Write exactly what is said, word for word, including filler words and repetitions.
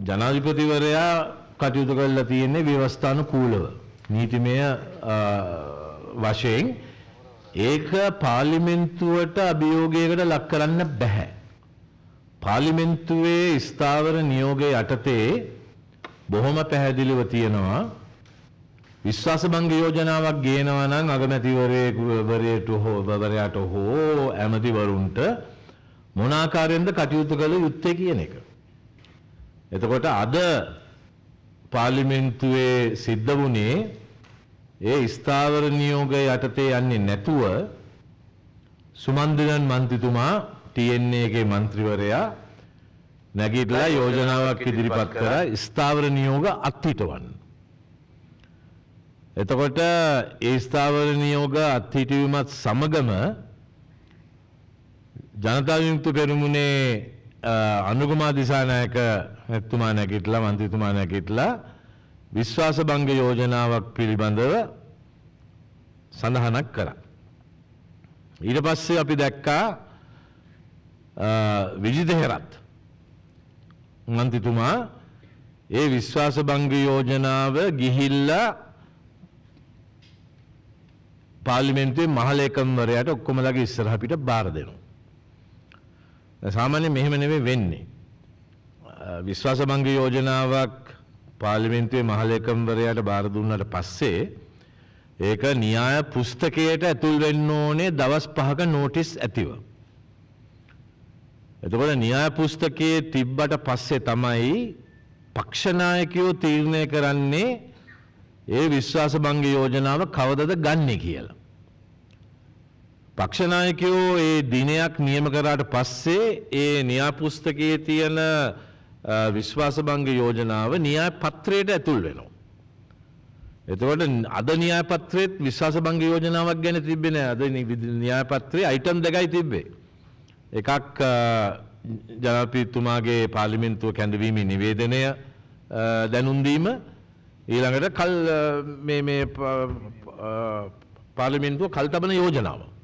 ජනාධිපතිවරයා කටයුතු කරලා තියෙන්නේ ව්‍යවස්ථානුකූලව නීතිමය වශයෙන් ඒක පාර්ලිමේන්තුවට අභියෝගයකට ලක් කරන්න බෑ. පාර්ලිමේන්තුවේ ස්ථාවර නියෝගයේ යටතේ බොහොම පැහැදිලිව තියෙනවා විශ්වාස භංග යෝජනාවක් ගේනවා නම් අගමැතිවරයෙකුට හෝ වරයාට හෝ ඇමතිවරුන්ට මොන ආකාරයෙන්ද කටයුතු කළ යුත්තේ කියන එක. එතකොට අද පාර්ලිමේන්තුවේ සිද්ධ වුණේ ඒ ස්ථාවර නියෝගය යටතේ යන්නේ නැතුව සුමන්දිරන් මන්ත්‍රීතුමා ටී එන් ඒ ගේ මන්ත්‍රීවරයා නැගිටලා යෝජනාවක් ඉදිරිපත් කරා ස්ථාවර නියෝග අත්හිටවන්න. එතකොට ඒ ස්ථාවර නියෝග අත්හිටවීමත් සමගම ජනතා විමුක්ති පෙරමුණේ අනුකුමාර දිසානායක මැතිතුමා නැගිටලා මන්ත්‍රීතුමා නැගිටලා විශ්වාස භංග යෝජනාවක් පිළිබඳව සඳහනක් කරා. ඊට පස්සේ අපි දැක්කා විජිත හේරත් මන්ත්‍රීතුමා ඒ විශ්වාස භංග යෝජනාව ගිහිල්ලා පාර්ලිමේන්තුවේ මහලේකම්වරයාට ඔක්කොමලගේ ඉස්සරහ පිට බාර දෙනවා. සාමාන්‍යයෙන් මෙහෙම නෙවෙයි වෙන්නේ. විශ්වාස භංග යෝජනාවක් පාර්ලිමේන්තුවේ මහලේකම්වරයාට බාර දුන්නාට පස්සේ ඒක න්‍යාය පුස්තකයට ඇතුල් වෙන්න ඕනේ දවස් පහක නෝටිස් ඇතිව. එතකොට න්‍යාය පුස්තකයේ තිබ්බට පස්සේ තමයි පක්ෂ නායකයෝ තීරණය කරන්නේ ඒ විශ්වාස භංග යෝජනාව කවදද ගන්නෙ කියලා. පක්ෂ නායකයෝ ඒ දිනයක් නියම කරාට පස්සේ ඒ න්‍යාය පුස්තකයේ තියෙන විශ්වාස භංග යෝජනාව න්‍යාය පත්‍රයට ඇතුල් වෙනවා. එතකොට අද න්‍යාය පත්‍රයේත් විශ්වාස භංග යෝජනාවක් ගැන තිබ්බේ නෑ. අද න්‍යාය පත්‍රයේ අයිටම් දෙකයි තිබ්බේ. එකක් ජනාධිපතිතුමාගේ පාර්ලිමේන්තුව කැඳවීමේ නිවේදනය දැනුම් දීම ඊළඟට කල් මේ මේ පාර්ලිමේන්තුව කල්තබන යෝජනාව.